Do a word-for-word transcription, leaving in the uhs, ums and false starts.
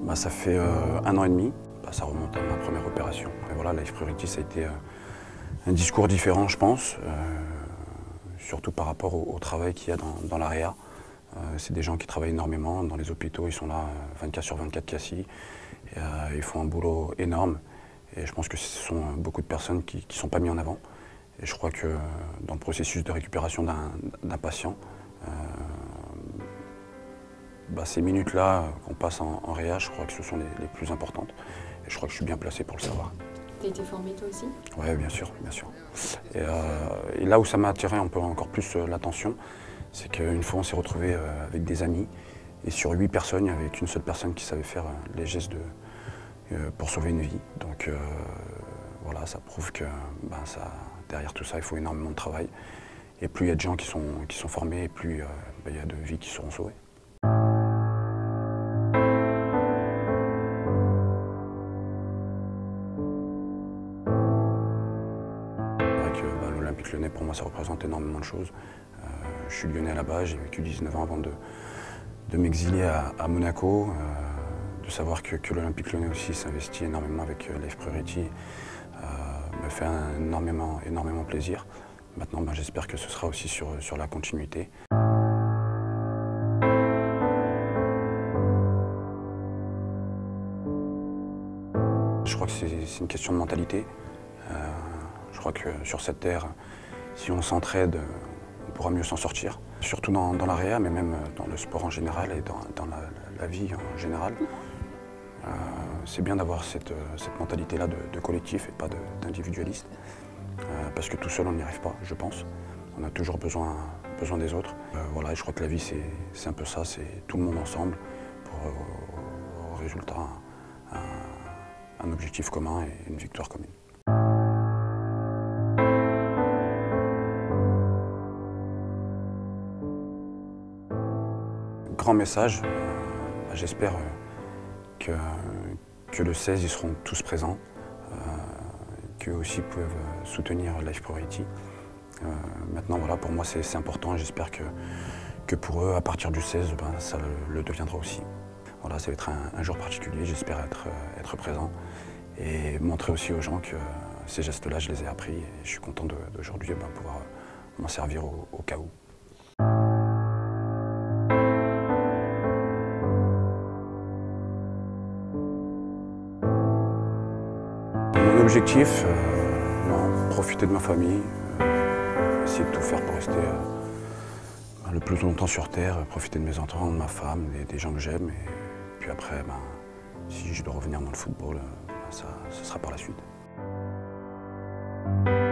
Bah, ça fait euh, un an et demi, bah, ça remonte à ma première opération. Et voilà, Life Priority, ça a été euh, un discours différent, je pense, euh, surtout par rapport au, au travail qu'il y a dans, dans l'A R E A. Euh, c'est des gens qui travaillent énormément, dans les hôpitaux, ils sont là vingt-quatre sur vingt-quatre cassis, et, euh, ils font un boulot énorme. Et je pense que ce sont beaucoup de personnes qui ne sont pas mises en avant. Et je crois que dans le processus de récupération d'un patient, euh, bah, ces minutes-là qu'on passe en, en réa, je crois que ce sont les, les plus importantes. Et je crois que je suis bien placé pour le savoir. Tu as été formé toi aussi? Oui, bien sûr, bien sûr. Et, euh, et là où ça m'a attiré un peu encore plus euh, l'attention, c'est qu'une fois on s'est retrouvé euh, avec des amis, et sur huit personnes, il n'y avait qu'une seule personne qui savait faire euh, les gestes de, euh, pour sauver une vie. Donc euh, voilà, ça prouve que ben, ça, derrière tout ça, il faut énormément de travail. Et plus il y a de gens qui sont, qui sont formés, et plus euh, ben, il y a de vies qui seront sauvées. Ben, L'Olympique Lyonnais, pour moi, ça représente énormément de choses. Euh, je suis lyonnais à la base, j'ai vécu dix-neuf ans avant de, de m'exiler à, à Monaco. Euh, de savoir que, que l'Olympique Lyonnais aussi s'investit énormément avec euh, Life Priority euh, me fait un, énormément, énormément plaisir. Maintenant, ben, j'espère que ce sera aussi sur, sur la continuité. Je crois que c'est une question de mentalité. Euh, je crois que sur cette terre, si on s'entraide, on pourra mieux s'en sortir. Surtout dans, dans l'A R E A, mais même dans le sport en général et dans, dans la, la vie en général. Euh, c'est bien d'avoir cette, cette mentalité-là de, de collectif et pas d'individualiste. Euh, parce que tout seul, on n'y arrive pas, je pense. On a toujours besoin, besoin des autres. Euh, voilà, et je crois que la vie, c'est un peu ça, c'est tout le monde ensemble pour euh, au résultat un, un objectif commun et une victoire commune. Grand message, euh, j'espère euh, que, que le seize, ils seront tous présents, euh, qu'eux aussi peuvent soutenir Life Priority. Euh, maintenant, voilà, pour moi, c'est important et j'espère que, que pour eux, à partir du seize, ben, ça le, le deviendra aussi. Voilà, ça va être un, un jour particulier, j'espère être, être présent et montrer aussi aux gens que ces gestes-là, je les ai appris et je suis content d'aujourd'hui ben, pouvoir m'en servir au, au cas où. Mon objectif, euh, non, profiter de ma famille, euh, essayer de tout faire pour rester euh, le plus longtemps sur Terre, profiter de mes enfants, de ma femme, des, des gens que j'aime. Et puis après, ben, si je dois revenir dans le football, ben, ça, ça sera par la suite.